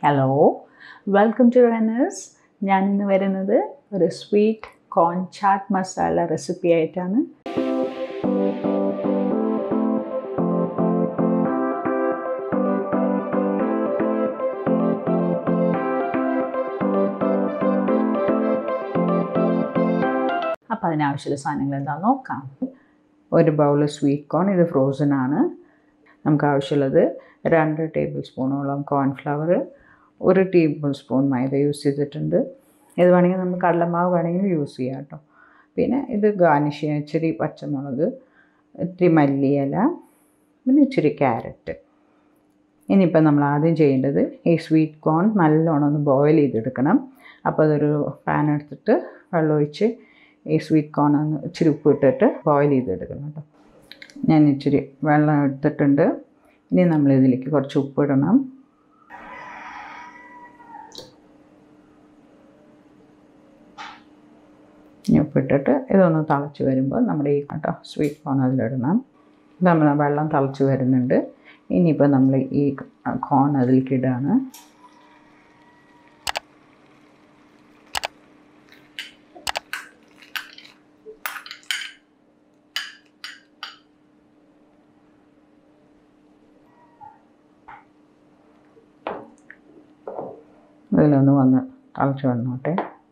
Hello, welcome to Reny's. ഞാൻ ഇന്ന് വരുന്നത് ഒരു sweet corn chaat masala recipe ആയിട്ടാണ്. അപ്പോൾ അതിനാവശ്യമുള്ള സാധനങ്ങൾ എന്താണെന്ന് നോക്കാം. ഒരു ബൗൾ സ്വീറ്റ് കോൺ, ഇത് ഫ്രോസൺ ആണ്. നമുക്ക് ആവശ്യമുള്ളത് 2 ടേബിൾ സ്പൂണോളം cornflour, 1 tablespoon maida use ചെയ്തിട്ടുണ്ട്. ഇത് വേണമെങ്കിൽ നമുക്ക് കടലമാവ് വേണമെങ്കിൽ യൂസ് ചെയ്യാം കേട്ടോ. പിന്നെ ഇത് ഗാർണിഷ് ചെയ്യാൻ ഇച്ചിരി പച്ചമുളക്, ഇത്തിരി മല്ലിയില, പിന്നെ ഇച്ചിരി ക്യാരറ്റ്. ഇനിയിപ്പോൾ നമ്മൾ ആദ്യം ചെയ്യേണ്ടത് ഈ സ്വീറ്റ് കോൺ നല്ലോണം ഒന്ന് ബോയിൽ ചെയ്തെടുക്കണം. അപ്പോൾ അതൊരു പാൻ എടുത്തിട്ട് വെള്ളമൊഴിച്ച് ഈ സ്വീറ്റ് കോൺ ഒന്ന് ഇച്ചിരി ഉപ്പ് ഇട്ടിട്ട് ബോയിൽ ചെയ്തെടുക്കണം കേട്ടോ. ഞാൻ ഇച്ചിരി വെള്ളം എടുത്തിട്ടുണ്ട്. ഇനി നമ്മളിതിലേക്ക് കുറച്ച് ഉപ്പിടണം. ഇനി ഉപ്പിട്ടിട്ട് ഇതൊന്ന് തിളച്ച് വരുമ്പോൾ നമ്മുടെ ഈ കേട്ടോ സ്വീറ്റ് കോൺ അതിലിടണം. നമ്മൾ വെള്ളം തിളച്ച് വരുന്നുണ്ട്. ഇനിയിപ്പോൾ നമ്മൾ ഈ കോൺ അതിലേക്ക് ഇടുകയാണ്. ഇതിലൊന്ന് വന്ന് തിളച്ച് വന്നോട്ടെ.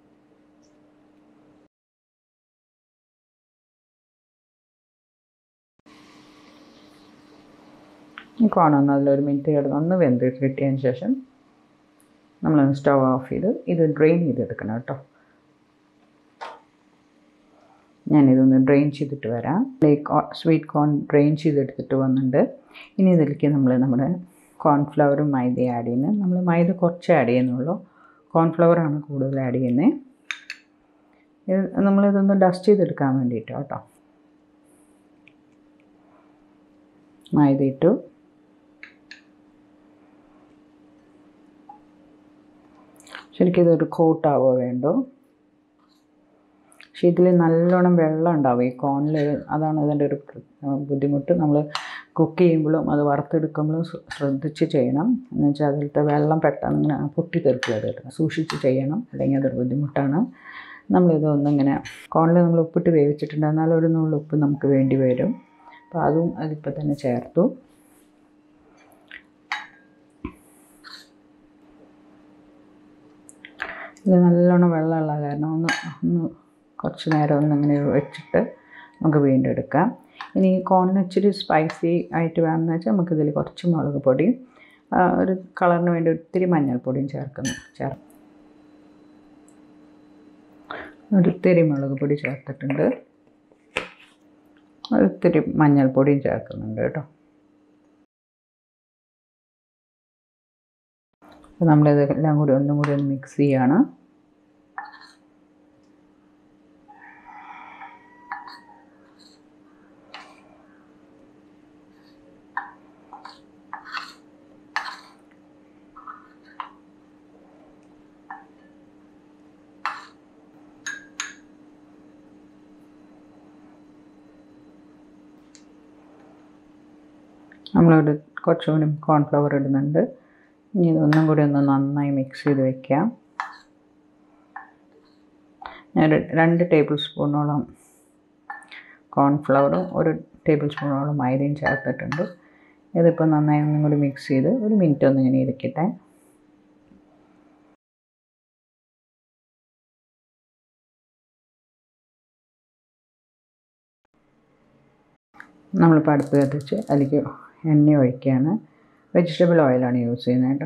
ഈ കോണൊന്ന് അതിലൊരു മിനിറ്റ് കിടന്ന് ഒന്ന് വെന്ത് കിട്ടിയതിന് ശേഷം നമ്മളൊന്ന് സ്റ്റവ് ഓഫ് ചെയ്ത് ഇത് ഡ്രെയിൻ ചെയ്തെടുക്കണം കേട്ടോ. ഞാനിതൊന്ന് ഡ്രെയിൻ ചെയ്തിട്ട് വരാം. സ്വീറ്റ് കോൺ ഡ്രെയിൻ ചെയ്തെടുത്തിട്ട് വന്നിട്ടുണ്ട്. ഇനി ഇതിലേക്ക് നമ്മുടെ കോൺഫ്ലവറും മൈദ ആഡ് ചെയ്യുന്നത്. നമ്മൾ മൈദ കുറച്ച് ആഡ് ചെയ്യുന്നുള്ളൂ, കോൺഫ്ലവറാണ് കൂടുതൽ ആഡ് ചെയ്യുന്നത്. ഇത് നമ്മളിതൊന്ന് ഡസ്റ്റ് ചെയ്തെടുക്കാൻ വേണ്ടിയിട്ട് കേട്ടോ. മൈദ ഇട്ടു. ശരിക്കും ഇതൊരു കോട്ടാവോ വേണ്ടോ. പക്ഷേ ഇതിൽ നല്ലോണം വെള്ളം ഉണ്ടാവും ഈ കോണിൽ. അതാണ് ഇതിൻ്റെ ഒരു ബുദ്ധിമുട്ട്. നമ്മൾ കുക്ക് ചെയ്യുമ്പോഴും അത് വറുത്തെടുക്കുമ്പോഴും ശ്രദ്ധിച്ച് ചെയ്യണം. എന്ന് വെച്ചാൽ അതിലത്തെ വെള്ളം പെട്ടെന്ന് ഇങ്ങനെ പൊട്ടിത്തെറിക്കുക. സൂക്ഷിച്ച് ചെയ്യണം, അല്ലെങ്കിൽ അതൊരു ബുദ്ധിമുട്ടാണ്. നമ്മളിതൊന്നിങ്ങനെ കോണിൽ നമ്മൾ ഉപ്പിട്ട് വേവിച്ചിട്ടുണ്ട്. എന്നാലും ഒരു നുള്ളു ഉപ്പ് നമുക്ക് വേണ്ടി വരും. അപ്പോൾ അതും അതിപ്പോൾ തന്നെ ചേർത്തു. ഇത് നല്ലോണം വെള്ളമുള്ള കാരണം ഒന്ന് കുറച്ച് നേരം ഒന്നിങ്ങനെ വെച്ചിട്ട് നമുക്ക് വീണ്ടും എടുക്കാം. ഇനി കോണിന് ഇച്ചിരി സ്പൈസി ആയിട്ട് വേണമെന്ന് വെച്ചാൽ നമുക്കിതിൽ കുറച്ച് മുളക് പൊടിയും ഒരു കളറിന് വേണ്ടി ഒത്തിരി മഞ്ഞൾപ്പൊടിയും ഒരിത്തിരി മുളക് പൊടി ചേർത്തിട്ടുണ്ട്, ഒരിത്തിരി മഞ്ഞൾപ്പൊടിയും ചേർക്കുന്നുണ്ട് കേട്ടോ. അപ്പോൾ നമ്മളിതെല്ലാം കൂടി ഒന്നും കൂടി ഒന്ന് മിക്സ് ചെയ്യാണ്. നമ്മളൊരു കുറച്ചുകൂടി കോൺഫ്ലവർ ഇടുന്നുണ്ട്. ഇനി ഇതൊന്നും കൂടി ഒന്ന് നന്നായി മിക്സ് ചെയ്ത് വയ്ക്കാം. ഞാൻ 2 ടേബിൾ സ്പൂണോളം കോൺഫ്ലവറും 1 ടേബിൾ സ്പൂണോളം മൈദയും ചേർത്തിട്ടുണ്ട്. ഇതിപ്പോൾ നന്നായി ഒന്നും കൂടി മിക്സ് ചെയ്ത് ഒരു മിനിറ്റ് ഒന്നിങ്ങനെ ഇരിക്കട്ടെ. നമ്മളിപ്പോൾ അടുപ്പ് കത്തിച്ച് അതിലേക്ക് എണ്ണ ഒഴിക്കുകയാണ്. വെജിറ്റബിൾ ഓയിലാണ് യൂസ് ചെയ്യുന്നത് കേട്ടോ.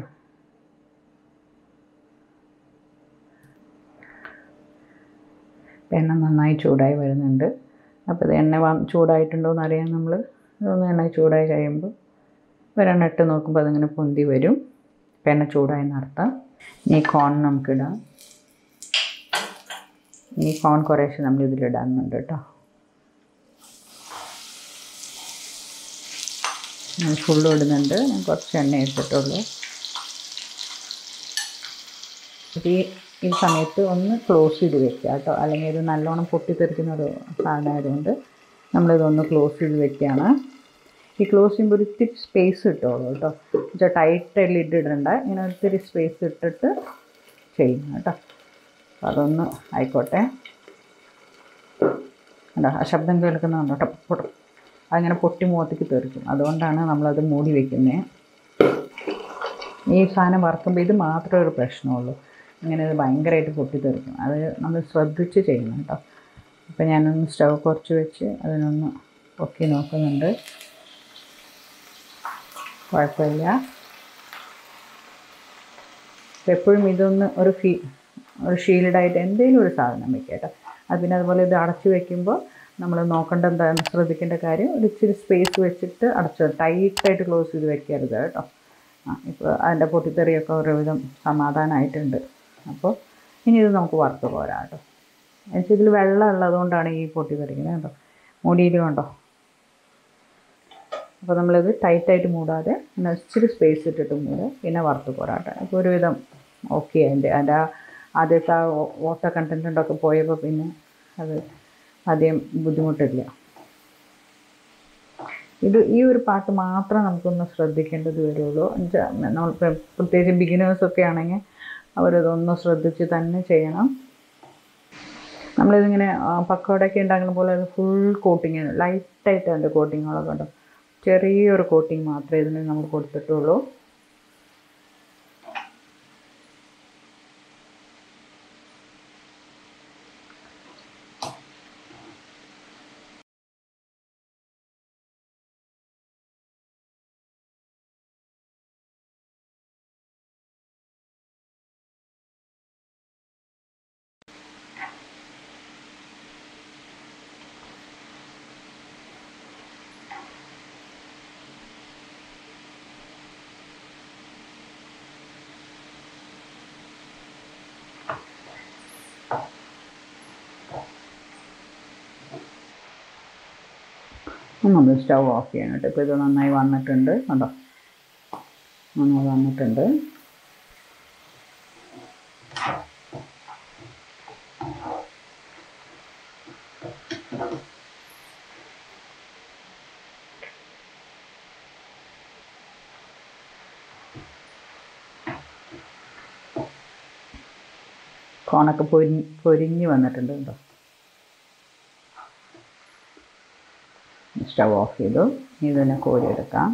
എണ്ണ നന്നായി ചൂടായി വരുന്നുണ്ട്. അപ്പോൾ ഇത് എണ്ണ ചൂടായിട്ടുണ്ടോ എന്ന് അറിയാൻ നമ്മൾ ഇതൊന്ന് എണ്ണ ചൂടായി കഴിയുമ്പോൾ ഒരെണ്ണ ഇട്ട് നോക്കുമ്പോൾ അതിങ്ങനെ പൊന്തി വരും. അപ്പോൾ എണ്ണ ചൂടായി നടത്താം. ഇനി കോൺ നമുക്കിടാം. ഈ കോൺ കുറേശ്ശെ നമ്മൾ ഇതിലിടാനുണ്ട് കേട്ടോ. ഞാൻ ഫുള്ളും ഇടുന്നുണ്ട്. ഞാൻ കുറച്ച് എണ്ണ എടുത്തിട്ടുള്ളൂ. ഈ സമയത്ത് ഒന്ന് ക്ലോസ് ചെയ്ത് വെക്കുക കേട്ടോ, അല്ലെങ്കിൽ ഇത് നല്ലോണം പൊട്ടിത്തെറിക്കുന്ന ഒരു സാധനമായതുകൊണ്ട് നമ്മളിതൊന്ന് ക്ലോസ് ചെയ്ത് വെക്കുകയാണ്. ഈ ക്ലോസ് ചെയ്യുമ്പോൾ ഒരിത്തിരി സ്പേസ് കിട്ടുള്ളൂ കേട്ടോ. എന്നുവെച്ചാൽ ടൈറ്റ് ലിഡ് ഇടണ്ട, ഇങ്ങനെ ഒത്തിരി സ്പേസ് ഇട്ടിട്ട് ചെയ്യണം കേട്ടോ. അതൊന്ന് ആയിക്കോട്ടെ. അല്ല, ആ ശബ്ദം കേൾക്കുന്നുണ്ടോ? ടപ്പൊട്ടും അങ്ങനെ പൊട്ടി മുഖത്തേക്ക് തെറിക്കും. അതുകൊണ്ടാണ് നമ്മളത് മൂടി വയ്ക്കുന്നത്. ഈ സാധനം വറുക്കുമ്പോൾ ഇത് മാത്രമേ ഒരു പ്രശ്നമുള്ളൂ, ഇങ്ങനെ ഇത് ഭയങ്കരമായിട്ട് പൊട്ടിത്തെറിക്കും. അത് നമ്മൾ ശ്രദ്ധിച്ച് ചെയ്യണം കേട്ടോ. അപ്പോൾ ഞാനൊന്ന് സ്റ്റൗ കുറച്ച് വെച്ച് അതിനൊന്ന് പൊക്കി നോക്കുന്നുണ്ട്. കുഴപ്പമില്ല. അപ്പോൾ എപ്പോഴും ഇതൊന്ന് ഒരു ഷീൽഡായിട്ട് എന്തെങ്കിലും ഒരു സാധനം വയ്ക്കുക കേട്ടോ. അത് പിന്നെ അതുപോലെ ഇത് അടച്ച് വയ്ക്കുമ്പോൾ നമ്മൾ നോക്കേണ്ട എന്താണ് ശ്രദ്ധിക്കേണ്ട കാര്യം, ഒരു ഇച്ചിരി സ്പേസ് വെച്ചിട്ട് ടൈറ്റായിട്ട് ക്ലോസ് ചെയ്ത് വെക്കരുത് കേട്ടോ. ഇപ്പോൾ അതിൻ്റെ പൊട്ടിത്തെറിയൊക്കെ ഒരുവിധം സമാധാനമായിട്ടുണ്ട്. അപ്പോൾ ഇനി ഇത് നമുക്ക് വറുത്ത് പോരാം കേട്ടോ. എന്നുവെച്ചാൽ ഇതിൽ വെള്ളം ഉള്ളതുകൊണ്ടാണ് ഈ പൊട്ടിത്തെറിക്കുന്നത് കേട്ടോ. മൂടിയിൽ കണ്ടോ. അപ്പോൾ നമ്മളിത് ടൈറ്റായിട്ട് മൂടാതെ പിന്നെ ഇച്ചിരി സ്പേസ് ഇട്ടിട്ട് മൂടുക, പിന്നെ വറുത്ത് പോരാട്ടെ. അപ്പോൾ ഒരുവിധം ഓക്കെ. അതിൻ്റെ ആദ്യത്തെ ആ വാട്ടർ കണ്ടൻറ്റൊക്കെ പോയപ്പോൾ പിന്നെ അത് അധികം ബുദ്ധിമുട്ടില്ല. ഈ ഒരു പാട്ട് മാത്രം നമുക്കൊന്ന് ശ്രദ്ധിക്കേണ്ടത് വരുള്ളൂ. നമ്മൾ പ്രത്യേകിച്ച് ബിഗിനേഴ്സൊക്കെ ആണെങ്കിൽ അവരതൊന്ന് ശ്രദ്ധിച്ച് തന്നെ ചെയ്യണം. നമ്മളിതിങ്ങനെ പക്കോടയൊക്കെ ഉണ്ടാക്കുന്ന പോലെ അത് ഫുൾ കോട്ടിങ് ലൈറ്റായിട്ട് അതിൻ്റെ കോട്ടിങ്ങുകളൊക്കെ ഉണ്ടോ. ചെറിയൊരു കോട്ടിങ് മാത്രമേ ഇതിന് നമ്മൾ കൊടുത്തിട്ടുള്ളൂ. നമ്മൾ സ്റ്റൗ ഓഫ് ചെയ്യണം കേട്ടോ. ഇപ്പോൾ ഇത് നന്നായി വന്നിട്ടുണ്ട് കണ്ടോ, നന്നായി വന്നിട്ടുണ്ട്. കോണൊക്കെ പൊരിഞ്ഞ് വന്നിട്ടുണ്ട് കേട്ടോ. സ്റ്റവ് ഓഫ് ചെയ്തു. ഇതിനെ കോരിയെടുക്കാം.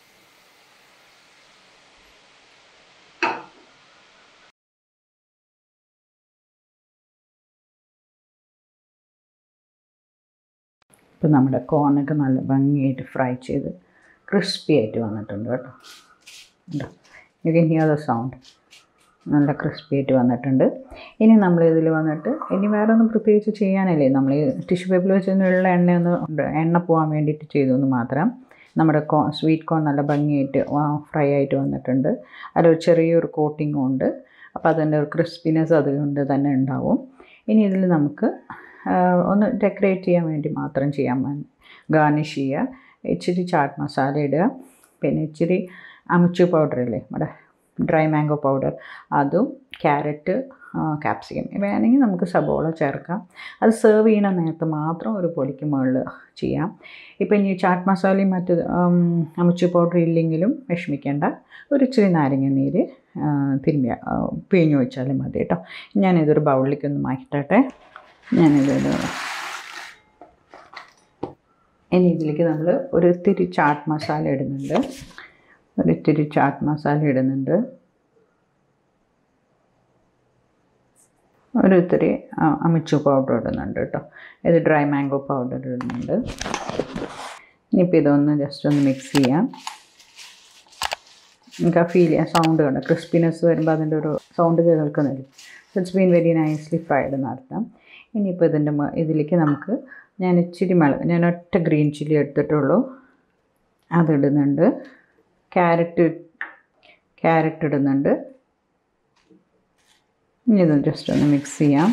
ഇപ്പം നമ്മുടെ കോണൊക്കെ നല്ല ഭംഗിയായിട്ട് ഫ്രൈ ചെയ്ത് ക്രിസ്പി ആയിട്ട് വന്നിട്ടുണ്ട് കേട്ടോ. You can hear the sound. നല്ല ക്രിസ്പി ആയിട്ട് വന്നിട്ടുണ്ട്. ഇനി നമ്മളിതിൽ വന്നിട്ട് ഇനി വേറെ ഒന്നും പ്രത്യേകിച്ച് ചെയ്യാനല്ലേ, നമ്മൾ ഈ ടിഷ്യൂ പേപ്പറിൽ വെച്ചൊന്നുള്ള എണ്ണ പോകാൻ വേണ്ടിയിട്ട് ചെയ്തെന്ന് മാത്രം. നമ്മുടെ സ്വീറ്റ് കോൺ നല്ല ഭംഗിയായിട്ട് ഫ്രൈ ആയിട്ട് വന്നിട്ടുണ്ട്. അതിലൊരു ചെറിയൊരു കോട്ടിങ്ങും ഉണ്ട്. അപ്പോൾ അതിൻ്റെ ഒരു ക്രിസ്പിനെസ് അതുകൊണ്ട് തന്നെ ഉണ്ടാവും. ഇനി ഇതിൽ നമുക്ക് ഒന്ന് ഡെക്കറേറ്റ് ചെയ്യാൻ വേണ്ടി മാത്രം ഗാർണിഷ് ചെയ്യുക. ഇച്ചിരി ചാട്ട് മസാല ഇടുക, പിന്നെ ഇച്ചിരി അമുച്ചു പൗഡറില്ലേ നമ്മുടെ ഡ്രൈ മാംഗോ പൗഡർ, അതും ക്യാരറ്റ്, ക്യാപ്സിക്കം വേണമെങ്കിൽ നമുക്ക് സബോള ചേർക്കാം. അത് സെർവ് ചെയ്യണ നേരത്ത് മാത്രം ഒരു പൊടിക്ക് മുകളിൽ ചെയ്യാം. ഇപ്പം ഇനി ചാട്ട് മസാലയും മറ്റ് അമുച്ചു പൗഡർ ഇല്ലെങ്കിലും വിഷമിക്കേണ്ട, ഒരു ഇച്ചിരി നാരങ്ങ നീര് പിഴിഞ്ഞ് വെച്ചാലും മതി കേട്ടോ. ഞാനിതൊരു ബൗളിലേക്ക് ഒന്ന് മാറ്റട്ടെ. ഇനി ഇതിലേക്ക് നമ്മൾ ഒരു ഇത്തിരി ചാട്ട് മസാല ഇടുന്നുണ്ട്. ഒരു ഇത്തിരി അമിച്ചു പൗഡർ ഇടുന്നുണ്ട് കേട്ടോ. ഇത് ഡ്രൈ മാംഗോ പൗഡർ ഇടുന്നുണ്ട്. ഇനിയിപ്പോൾ ഇതൊന്ന് ജസ്റ്റ് ഒന്ന് മിക്സ് ചെയ്യാം. എനിക്ക് ആ ഫീൽ ചെയ്യാം, സൗണ്ട് കണ്ടോ, ക്രിസ്പിനെസ് വരുമ്പോൾ അതിൻ്റെ ഒരു സൗണ്ട് കേൾക്കുന്നില്ല. It's been very nicely fried എന്നർത്ഥം. ഇനിയിപ്പോൾ ഇതിലേക്ക് നമുക്ക് ഞാൻ ഇച്ചിരി ഞാൻ ഒറ്റ ഗ്രീൻ ചില്ലി എടുത്തിട്ടുള്ളൂ, അതിടുന്നുണ്ട്. ക്യാരറ്റ് ഇടുന്നുണ്ട്. ഇനി ഇത് ജസ്റ്റ് ഒന്ന് മിക്സ് ചെയ്യാം.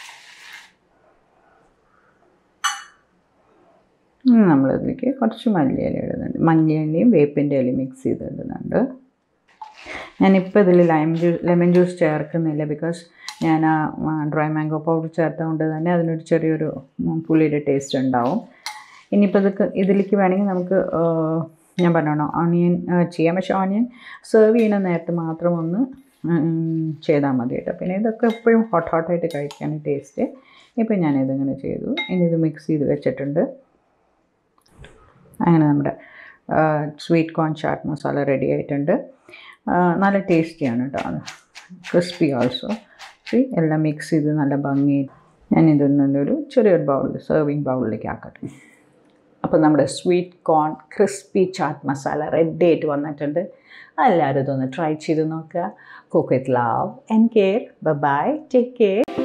നമ്മളിതിലേക്ക് കുറച്ച് മല്ലിയില ഇടുന്നുണ്ട്. മല്ലിയിലയും വേപ്പിൻ്റെ ഇലയും മിക്സ് ചെയ്തിടുന്നുണ്ട്. ഞാനിപ്പോൾ ഇതിൽ ലെമൺ ജ്യൂസ് ചേർക്കുന്നില്ല, ബിക്കോസ് ഞാൻ ഡ്രൈ മാംഗോ പൗഡർ ചേർത്തതുകൊണ്ട് തന്നെ അതിനൊരു ചെറിയൊരു പുളിയുടെ ടേസ്റ്റ് ഉണ്ടാവും. ഇനിയിപ്പോൾ ഇതിലേക്ക് വേണമെങ്കിൽ നമുക്ക് ഞാൻ പറഞ്ഞോ ഓണിയൻ ചെയ്യാം, പക്ഷേ ഓണിയൻ സെർവ് ചെയ്യുന്ന നേരത്ത് മാത്രം ഒന്ന് ചെയ്താൽ മതി കേട്ടോ. പിന്നെ ഇതൊക്കെ എപ്പോഴും ഹോട്ടായിട്ട് കഴിക്കാൻ ടേസ്റ്റ്. ഇപ്പം ഞാനിതിങ്ങനെ ചെയ്തു. ഇനി ഇത് മിക്സ് ചെയ്ത് വെച്ചിട്ടുണ്ട്. അങ്ങനെ നമ്മുടെ sweet corn chaat masala ready ആയിട്ടുണ്ട്. നല്ല ടേസ്റ്റിയാണ് കേട്ടോ, ക്രിസ്പി ഓൾസോ. എല്ലാം മിക്സ് ചെയ്ത് നല്ല ഭംഗി. ഞാനിതൊന്നൊരു ചെറിയൊരു ബൗളിൽ, സെർവിങ് ബൗളിലേക്ക് ആക്കട്ടെ. അപ്പോൾ നമ്മുടെ sweet corn crispy chaat masala ready ആയിട്ട് വന്നിട്ടുണ്ട്. എല്ലാവരും ഇതൊന്ന് ട്രൈ ചെയ്ത് നോക്കുക. Cook with love and care. Bye, take care.